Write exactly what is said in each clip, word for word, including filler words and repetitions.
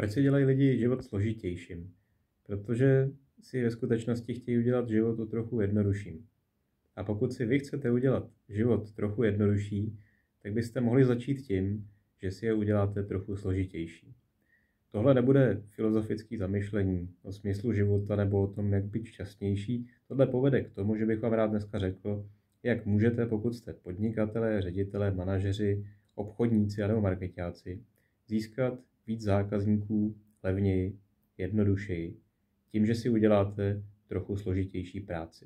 Proč si dělají lidi život složitějším? Protože si ve skutečnosti chtějí udělat život o trochu jednodušším. A pokud si vy chcete udělat život trochu jednodušší, tak byste mohli začít tím, že si je uděláte trochu složitější. Tohle nebude filozofické zamyšlení o smyslu života nebo o tom, jak být šťastnější. Tohle povede k tomu, že bych vám rád dneska řekl, jak můžete, pokud jste podnikatelé, ředitelé, manažeři, obchodníci nebo marketáci, získat víc zákazníků levněji, jednodušeji, tím, že si uděláte trochu složitější práci.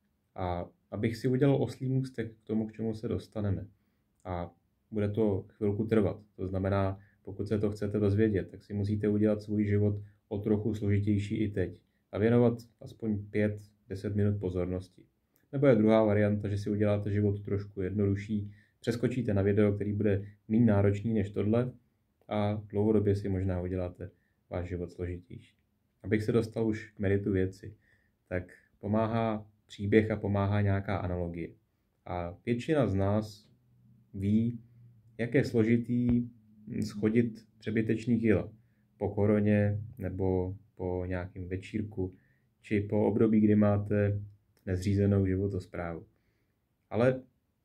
A abych si udělal oslí můstek k tomu, k čemu se dostaneme. A bude to chvilku trvat. To znamená, pokud se to chcete dozvědět, tak si musíte udělat svůj život o trochu složitější i teď. A věnovat aspoň pět deset minut pozornosti. Nebo je druhá varianta, že si uděláte život trošku jednodušší, přeskočíte na video, který bude méně náročný než tohle a dlouhodobě si možná uděláte váš život složitější. Abych se dostal už k meritu věci, tak pomáhá příběh a pomáhá nějaká analogie. A většina z nás ví, jak je složitý schodit přebytečný kila po koroně nebo po nějakém večírku, či po období, kdy máte nezřízenou životosprávu. Ale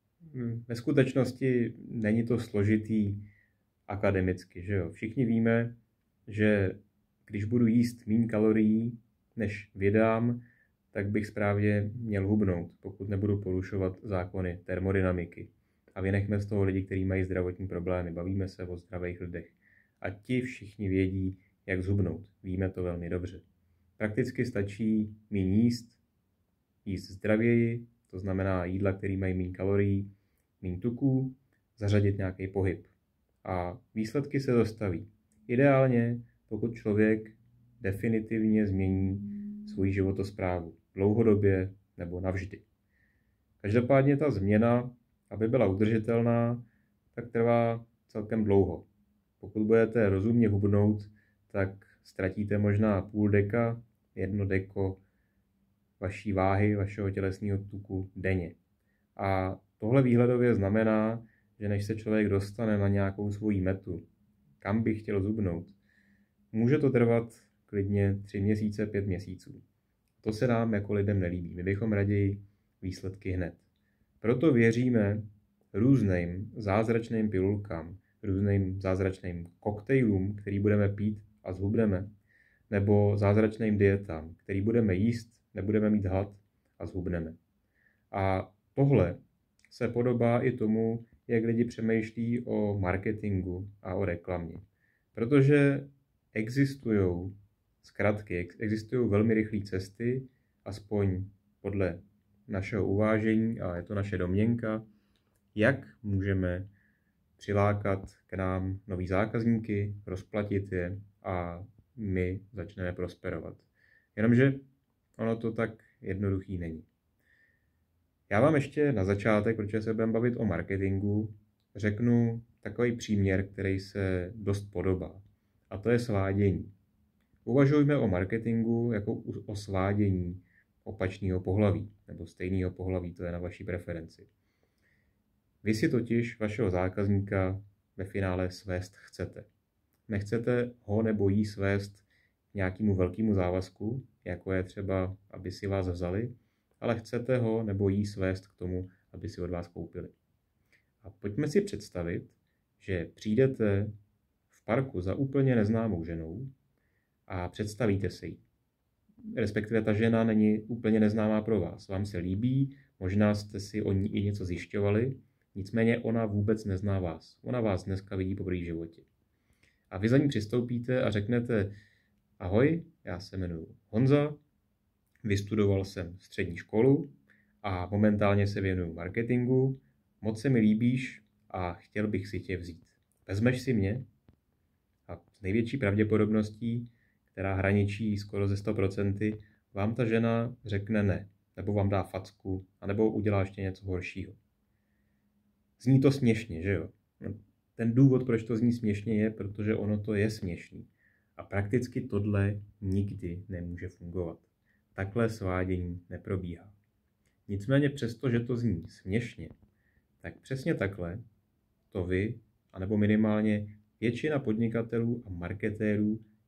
ve skutečnosti není to složitý akademicky, že jo? Všichni víme, že když budu jíst méně kalorií, než vydám, tak bych správně měl hubnout, pokud nebudu porušovat zákony termodynamiky. A vynechme z toho lidi, kteří mají zdravotní problémy. Bavíme se o zdravých lidech. A ti všichni vědí, jak zhubnout. Víme to velmi dobře. Prakticky stačí méně jíst, jíst zdravěji, to znamená jídla, které mají méně kalorií, méně tuků, zařadit nějaký pohyb. A výsledky se dostaví. Ideálně, pokud člověk definitivně změní svou životosprávu. Dlouhodobě nebo navždy. Každopádně ta změna, aby byla udržitelná, tak trvá celkem dlouho. Pokud budete rozumně hubnout, tak ztratíte možná půl deka, jedno deko vaší váhy, vašeho tělesného tuku denně. A tohle výhledově znamená, že než se člověk dostane na nějakou svoji metu, kam by chtěl zhubnout, může to trvat klidně tři měsíce, pět měsíců. To se nám jako lidem nelíbí. My bychom raději výsledky hned. Proto věříme různým zázračným pilulkám, různým zázračným koktejlům, který budeme pít a zhubneme, nebo zázračným dietám, který budeme jíst, nebudeme mít hlad a zhubneme. A tohle se podobá i tomu, jak lidi přemýšlí o marketingu a o reklamě. Protože existují zkratky, existují velmi rychlé cesty, aspoň podle našeho uvážení, a je to naše domněnka, jak můžeme přilákat k nám nový zákazníky, rozplatit je a my začneme prosperovat. Jenomže ono to tak jednoduchý není. Já vám ještě na začátek, protože se budeme bavit o marketingu, řeknu takový příměr, který se dost podobá. A to je svádění. Uvažujme o marketingu jako o svádění opačného pohlaví, nebo stejného pohlaví, to je na vaší preferenci. Vy si totiž vašeho zákazníka ve finále svést chcete. Nechcete ho nebo jí svést k nějakému velkému závazku, jako je třeba, aby si vás vzali, ale chcete ho nebo jí svést k tomu, aby si od vás koupili. A pojďme si představit, že přijdete v parku za úplně neznámou ženou a představíte si ji. Respektive ta žena není úplně neznámá pro vás. Vám se líbí, možná jste si o ní i něco zjišťovali, nicméně ona vůbec nezná vás. Ona vás dneska vidí po první životě. A vy za ní přistoupíte a řeknete: ahoj, já se jmenuji Honza, vystudoval jsem střední školu a momentálně se věnuju marketingu, moc se mi líbíš a chtěl bych si tě vzít. Vezmeš si mě? A s největší pravděpodobností, která hraničí skoro ze sto procent, vám ta žena řekne ne, nebo vám dá facku, anebo udělá ještě něco horšího. Zní to směšně, že jo? Ten důvod, proč to zní směšně, je, protože ono to je směšný. A prakticky tohle nikdy nemůže fungovat. Takhle svádění neprobíhá. Nicméně přesto, že to zní směšně, tak přesně takhle to vy, anebo minimálně většina podnikatelů a marketérů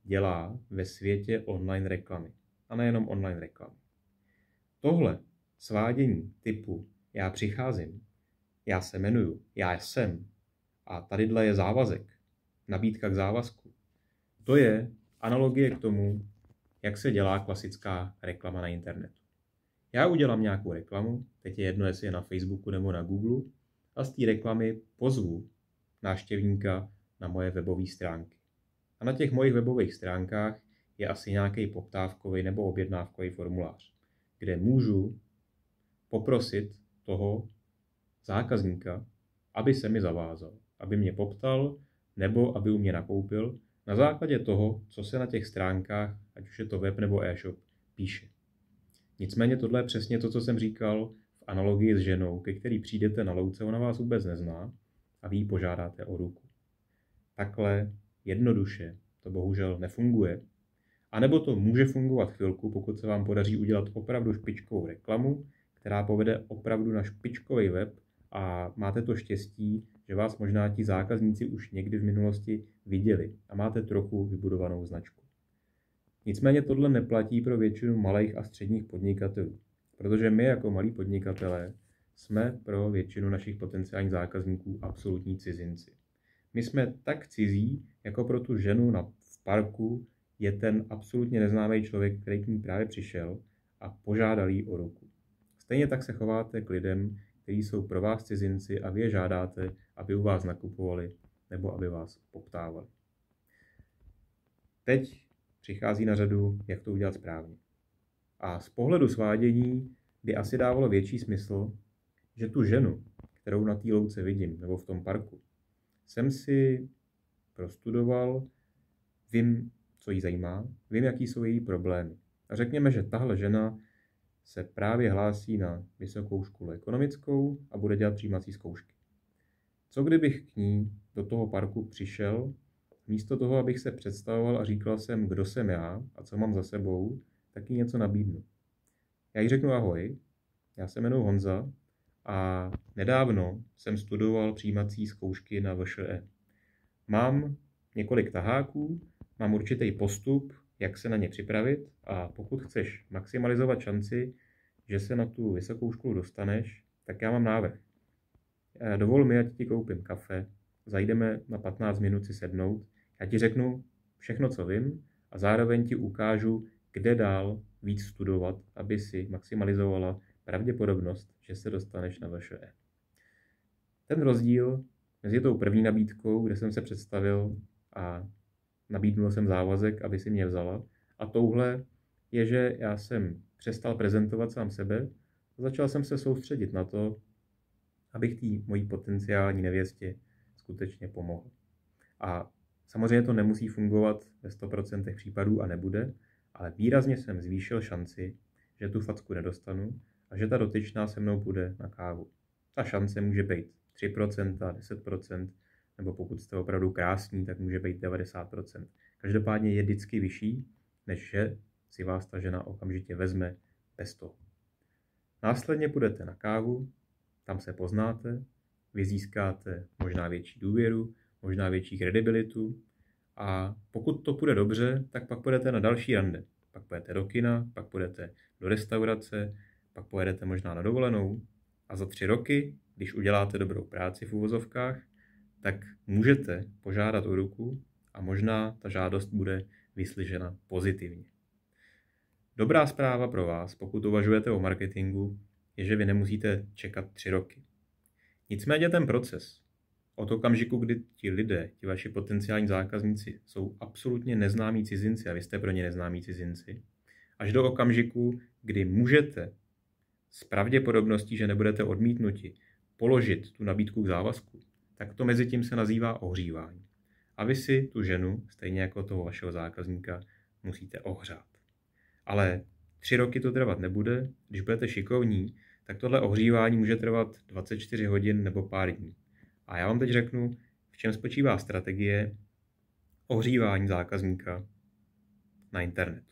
dělá ve světě online reklamy. A nejenom online reklamy. Tohle svádění typu já přicházím, já se jmenuju, já jsem a tadyhle je závazek, nabídka k závazku. To je analogie k tomu, jak se dělá klasická reklama na internetu. Já udělám nějakou reklamu, teď je jedno, jestli je na Facebooku nebo na Google, a z té reklamy pozvu návštěvníka na moje webové stránky. A na těch mojich webových stránkách je asi nějaký poptávkový nebo objednávkový formulář, kde můžu poprosit toho zákazníka, aby se mi zavázal, aby mě poptal nebo aby u mě nakoupil na základě toho, co se na těch stránkách, ať už je to web nebo e-shop, píše. Nicméně tohle je přesně to, co jsem říkal v analogii s ženou, ke který přijdete na louce, ona vás vůbec nezná a vy ji požádáte o ruku. Takhle jednoduše to bohužel nefunguje. A nebo to může fungovat chvilku, pokud se vám podaří udělat opravdu špičkovou reklamu, která povede opravdu na špičkový web a máte to štěstí, že vás možná ti zákazníci už někdy v minulosti viděli a máte trochu vybudovanou značku. Nicméně tohle neplatí pro většinu malých a středních podnikatelů, protože my jako malí podnikatelé jsme pro většinu našich potenciálních zákazníků absolutní cizinci. My jsme tak cizí, jako pro tu ženu na, v parku je ten absolutně neznámý člověk, který k ní právě přišel a požádal jí o ruku. Stejně tak se chováte k lidem, kteří jsou pro vás cizinci a vy je žádáte, aby u vás nakupovali nebo aby vás poptávali. Teď přichází na řadu, jak to udělat správně. A z pohledu svádění by asi dávalo větší smysl, že tu ženu, kterou na té louce vidím nebo v tom parku, jsem si prostudoval, vím, co jí zajímá, vím, jaký jsou její problémy. A řekněme, že tahle žena se právě hlásí na vysokou školu ekonomickou a bude dělat přijímací zkoušky. Co kdybych k ní do toho parku přišel, místo toho, abych se představoval a říkal jsem, kdo jsem já a co mám za sebou, tak jí něco nabídnu. Já jí řeknu ahoj, já se jmenuji Honza a nedávno jsem studoval přijímací zkoušky na V Š E. Mám několik taháků, mám určitý postup, jak se na ně připravit a pokud chceš maximalizovat šanci, že se na tu vysokou školu dostaneš, tak já mám návrh. Dovol mi, ať ti koupím kafe, zajdeme na patnáct minut si sednout, já ti řeknu všechno, co vím a zároveň ti ukážu, kde dál víc studovat, aby si maximalizovala pravděpodobnost, že se dostaneš na V Š E. Ten rozdíl mezi tou první nabídkou, kde jsem se představil a nabídnul jsem závazek, aby si mě vzala, a touhle je, že já jsem přestal prezentovat sám sebe a začal jsem se soustředit na to, abych té mojí potenciální nevěstě skutečně pomohl. A samozřejmě to nemusí fungovat ve sto procent případů a nebude, ale výrazně jsem zvýšil šanci, že tu facku nedostanu a že ta dotyčná se mnou půjde na kávu. Ta šance může být tři procenta, deset procent, nebo pokud jste opravdu krásní, tak může být devadesát procent. Každopádně je vždycky vyšší, než že si vás ta žena okamžitě vezme bez toho. Následně půjdete na kávu, tam se poznáte, vy získáte možná větší důvěru, možná větší kredibilitu a pokud to půjde dobře, tak pak půjdete na další rande. Pak půjdete do kina, pak půjdete do restaurace, pak pojedete možná na dovolenou a za tři roky, když uděláte dobrou práci v uvozovkách, tak můžete požádat o ruku a možná ta žádost bude vyslyšena pozitivně. Dobrá zpráva pro vás, pokud uvažujete o marketingu, je, že vy nemusíte čekat tři roky. Nicméně ten proces, od okamžiku, kdy ti lidé, ti vaši potenciální zákazníci jsou absolutně neznámí cizinci a vy jste pro ně neznámí cizinci, až do okamžiku, kdy můžete s pravděpodobností, že nebudete odmítnuti, položit tu nabídku k závazku, tak to mezi tím se nazývá ohřívání. A vy si tu ženu, stejně jako toho vašeho zákazníka, musíte ohřát. Ale tři roky to trvat nebude, když budete šikovní, tak tohle ohřívání může trvat dvacet čtyři hodin nebo pár dní. A já vám teď řeknu, v čem spočívá strategie ohřívání zákazníka na internetu.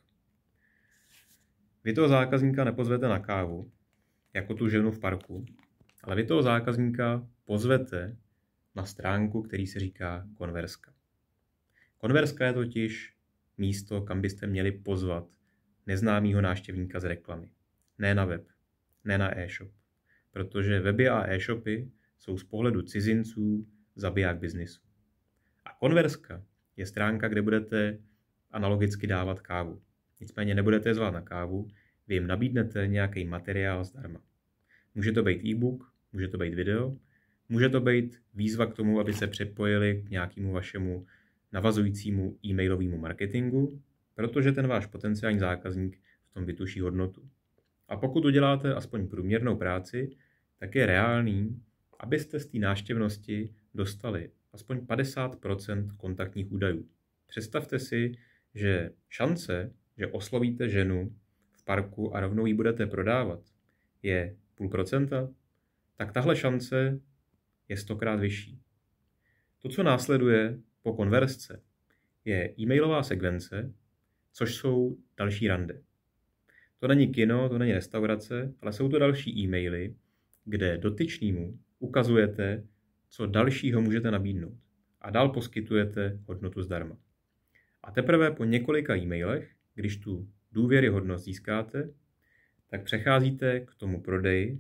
Vy toho zákazníka nepozvete na kávu, jako tu ženu v parku, ale vy toho zákazníka pozvete na stránku, který se říká Konverska. Konverska je totiž místo, kam byste měli pozvat neznámého návštěvníka z reklamy. Ne na web, ne na e-shop. Protože weby a e-shopy jsou z pohledu cizinců zabiják biznisu. A Konverska je stránka, kde budete analogicky dávat kávu. Nicméně nebudete zvát na kávu, vy jim nabídnete nějaký materiál zdarma. Může to být e-book, může to být video, může to být výzva k tomu, aby se připojili k nějakému vašemu navazujícímu e-mailovému marketingu, protože ten váš potenciální zákazník v tom vytuší hodnotu. A pokud uděláte aspoň průměrnou práci, tak je reálný, abyste z té návštěvnosti dostali aspoň padesát procent kontaktních údajů. Představte si, že šance, že oslovíte ženu v parku a rovnou ji budete prodávat, je půl procenta, tak tahle šance je stokrát vyšší. To, co následuje po konverzce, je e-mailová sekvence, což jsou další rande. To není kino, to není restaurace, ale jsou to další e-maily, kde dotyčnému ukazujete, co dalšího můžete nabídnout. A dál poskytujete hodnotu zdarma. A teprve po několika e-mailech, když tu důvěryhodnost získáte, tak přecházíte k tomu prodeji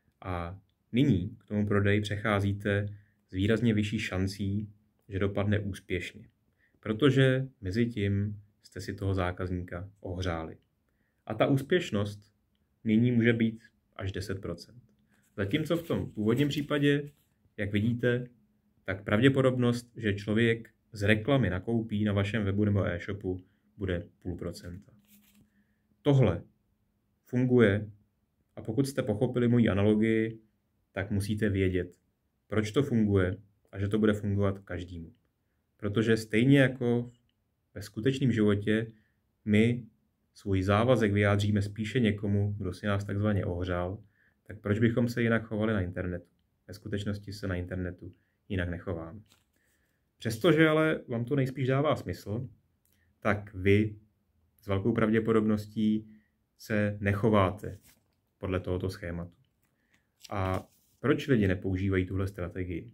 a nyní k tomu prodeji přecházíte s výrazně vyšší šancí, že dopadne úspěšně. Protože mezi tím jste si toho zákazníka ohřáli. A ta úspěšnost nyní může být až deset procent. Zatímco v tom původním případě, jak vidíte, tak pravděpodobnost, že člověk z reklamy nakoupí na vašem webu nebo e-shopu, bude půl procenta. Tohle funguje a pokud jste pochopili moji analogii, tak musíte vědět, proč to funguje a že to bude fungovat každému. Protože stejně jako ve skutečném životě my svůj závazek vyjádříme spíše někomu, kdo si nás takzvaně ohřál, tak proč bychom se jinak chovali na internetu? Ve skutečnosti se na internetu jinak nechováme. Přestože ale vám to nejspíš dává smysl, tak vy s velkou pravděpodobností se nechováte podle tohoto schématu. A proč lidi nepoužívají tuhle strategii?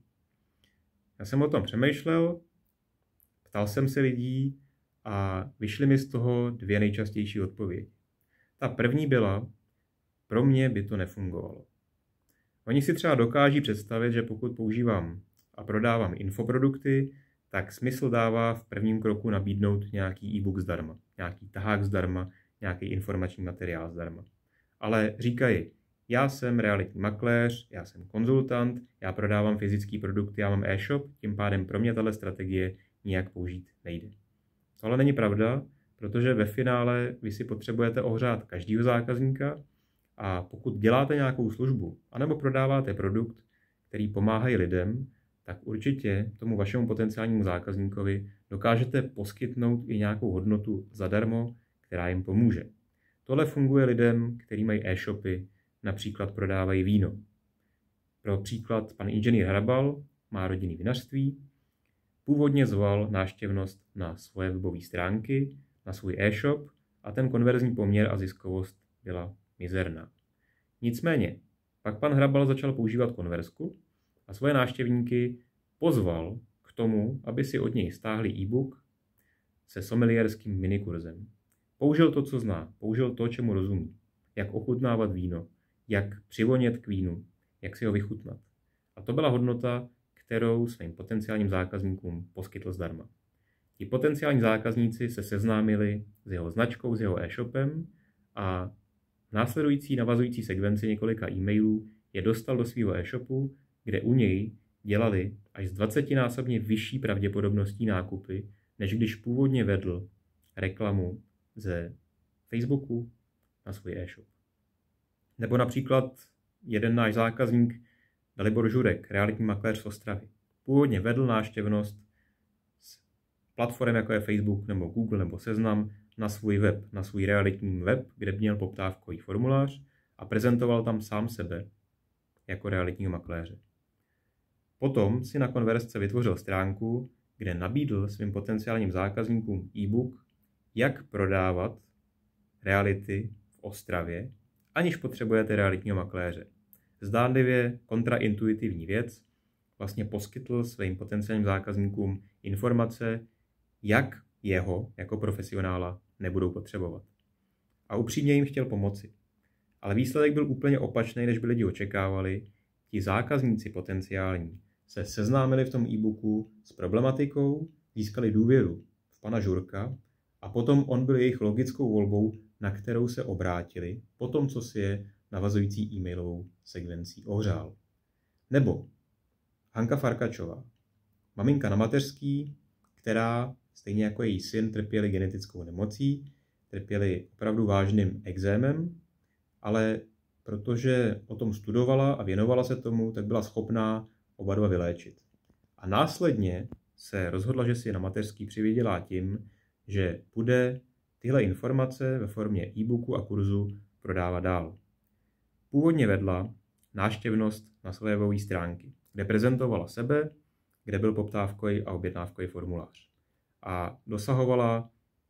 Já jsem o tom přemýšlel, ptal jsem se lidí a vyšly mi z toho dvě nejčastější odpovědi. Ta první byla, pro mě by to nefungovalo. Oni si třeba dokáží představit, že pokud používám a prodávám infoprodukty, tak smysl dává v prvním kroku nabídnout nějaký e-book zdarma, nějaký tahák zdarma, nějaký informační materiál zdarma. Ale říkají, já jsem realitní makléř, já jsem konzultant, já prodávám fyzické produkty, já mám e-shop, tím pádem pro mě tahle strategie nijak použít nejde. Tohle není pravda, protože ve finále vy si potřebujete ohřát každého zákazníka a pokud děláte nějakou službu anebo prodáváte produkt, který pomáhají lidem, tak určitě tomu vašemu potenciálnímu zákazníkovi dokážete poskytnout i nějakou hodnotu zadarmo, která jim pomůže. Tohle funguje lidem, kteří mají e-shopy, například prodávají víno. Pro příklad pan inženýr Hrabal má rodinný vinařství, původně zval návštěvnost na svoje webové stránky, na svůj e-shop a ten konverzní poměr a ziskovost byla mizerná. Nicméně, pak pan Hrabal začal používat konverzku a svoje návštěvníky pozval k tomu, aby si od něj stáhli e-book se sommelierským minikurzem. Použil to, co zná, použil to, čemu rozumí, jak ochutnávat víno, jak přivonět k vínu, jak si ho vychutnat. A to byla hodnota, kterou svým potenciálním zákazníkům poskytl zdarma. Ti potenciální zákazníci se seznámili s jeho značkou, s jeho e-shopem a v následující navazující sekvenci několika e-mailů je dostal do svého e-shopu, kde u něj dělali až s dvacetinásobně vyšší pravděpodobností nákupy, než když původně vedl reklamu ze Facebooku na svůj e-shop. Nebo například jeden náš zákazník Dalibor Žurek, realitní makléř z Ostravy. Původně vedl návštěvnost s platformem jako je Facebook nebo Google nebo Seznam na svůj web, na svůj realitní web, kde měl poptávkový formulář a prezentoval tam sám sebe jako realitního makléře. Potom si na konverzce vytvořil stránku, kde nabídl svým potenciálním zákazníkům e-book, jak prodávat reality v Ostravě, aniž potřebujete realitního makléře. Zdánlivě kontraintuitivní věc vlastně poskytl svým potenciálním zákazníkům informace, jak jeho jako profesionála nebudou potřebovat. A upřímně jim chtěl pomoci. Ale výsledek byl úplně opačný, než by lidi očekávali. Ti zákazníci potenciální se seznámili v tom e-booku s problematikou, získali důvěru v pana Žurka a potom on byl jejich logickou volbou, na kterou se obrátili po tom, co si je navazující e-mailovou sekvencí ohřál. Nebo Hanka Farkačová, maminka na mateřský, která stejně jako její syn trpěli genetickou nemocí, trpěli opravdu vážným ekzémem, ale protože o tom studovala a věnovala se tomu, tak byla schopná oba dva vyléčit. A následně se rozhodla, že si je na mateřský přivydělá tím, že bude tyhle informace ve formě e-booku a kurzu prodávat dál. Původně vedla návštěvnost na své webové stránky, kde prezentovala sebe, kde byl poptávkový a objednávkový formulář. A dosahovala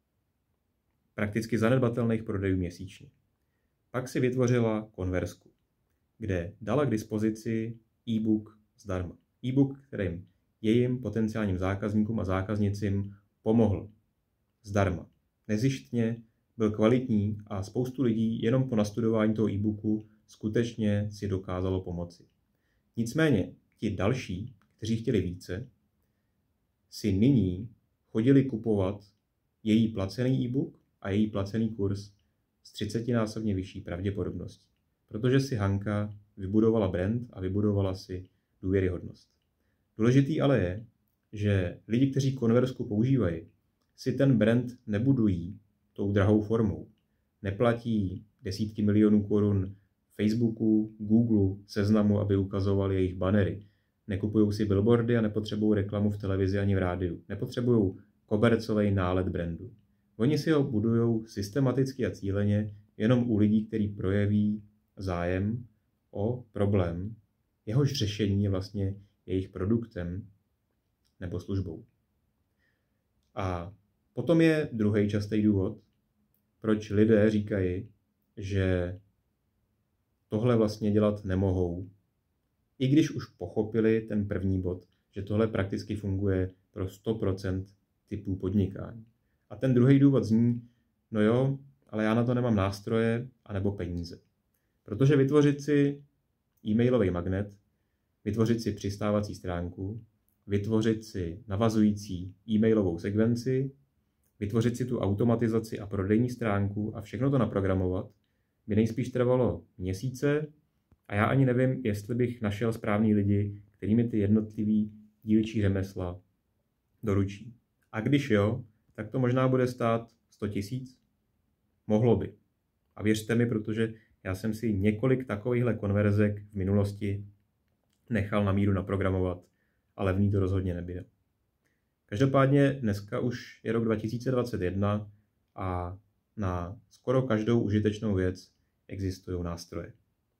prakticky zanedbatelných prodejů měsíčně. Pak si vytvořila konverzku, kde dala k dispozici e-book zdarma. E-book, kterým jejím potenciálním zákazníkům a zákaznicím pomohl zdarma. Nezištně, byl kvalitní a spoustu lidí jenom po nastudování toho e-booku skutečně si dokázalo pomoci. Nicméně ti další, kteří chtěli více, si nyní chodili kupovat její placený e-book a její placený kurz s třicetinásobně vyšší pravděpodobností, protože si Hanka vybudovala brand a vybudovala si důvěryhodnost. Důležitý ale je, že lidi, kteří konverzku používají, si ten brand nebudují tou drahou formou. Neplatí desítky milionů korun Facebooku, Googleu, Seznamu, aby ukazovali jejich banery. Nekupují si billboardy a nepotřebují reklamu v televizi ani v rádiu. Nepotřebují kobercový nálet brandu. Oni si ho budují systematicky a cíleně jenom u lidí, kteří projeví zájem o problém, jehož řešení je vlastně jejich produktem nebo službou. A potom je druhý častý důvod, proč lidé říkají, že tohle vlastně dělat nemohou, i když už pochopili ten první bod, že tohle prakticky funguje pro sto procent typů podnikání. A ten druhý důvod zní, no jo, ale já na to nemám nástroje anebo peníze. Protože vytvořit si e-mailový magnet, vytvořit si přistávací stránku, vytvořit si navazující e-mailovou sekvenci, vytvořit si tu automatizaci a prodejní stránku a všechno to naprogramovat, by nejspíš trvalo měsíce a já ani nevím, jestli bych našel správný lidi, kterými ty jednotlivý dílčí řemesla doručí. A když jo, tak to možná bude stát sto tisíc. Mohlo by. A věřte mi, protože já jsem si několik takovýchhle konverzek v minulosti nechal na míru naprogramovat, ale levný to rozhodně nebude. Každopádně dneska už je rok dva tisíce dvacet jedna a na skoro každou užitečnou věc existují nástroje.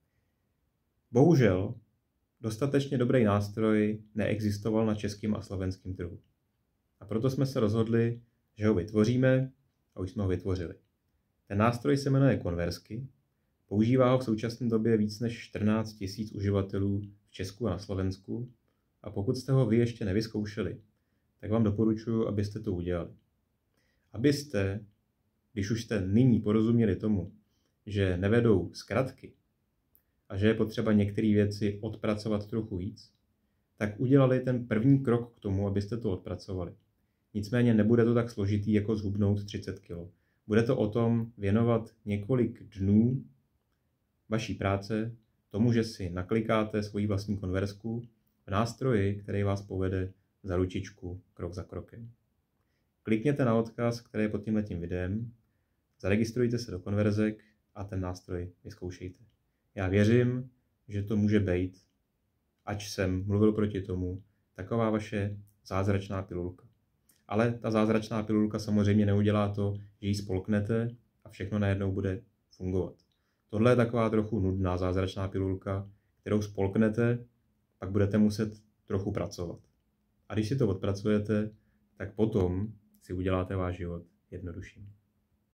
Bohužel dostatečně dobrý nástroj neexistoval na českém a slovenském trhu. A proto jsme se rozhodli, že ho vytvoříme a už jsme ho vytvořili. Ten nástroj se jmenuje Konversky, používá ho v současné době víc než čtrnáct tisíc uživatelů v Česku a na Slovensku a pokud jste ho vy ještě nevyzkoušeli, tak vám doporučuji, abyste to udělali. Abyste, když už jste nyní porozuměli tomu, že nevedou zkratky a že je potřeba některé věci odpracovat trochu víc, tak udělali ten první krok k tomu, abyste to odpracovali. Nicméně nebude to tak složitý, jako zhubnout třicet kilo. Bude to o tom věnovat několik dnů vaší práce tomu, že si naklikáte svoji vlastní konverzku v nástroji, který vás povede za ručičku krok za krokem. Klikněte na odkaz, který je pod tímhletím videem, zaregistrujte se do konverzek a ten nástroj vyzkoušejte. Já věřím, že to může být, ač jsem mluvil proti tomu, taková vaše zázračná pilulka. Ale ta zázračná pilulka samozřejmě neudělá to, že ji spolknete a všechno najednou bude fungovat. Tohle je taková trochu nudná zázračná pilulka, kterou spolknete, pak budete muset trochu pracovat. A když si to odpracujete, tak potom si uděláte váš život jednodušším.